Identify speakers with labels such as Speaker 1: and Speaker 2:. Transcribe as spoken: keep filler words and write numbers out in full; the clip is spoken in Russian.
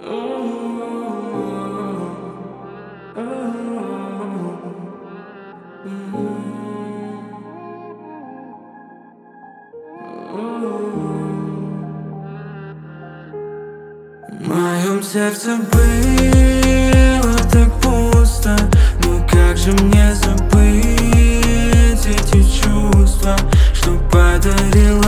Speaker 1: В моем сердце было так пусто, но как же мне забыть эти чувства, что подарила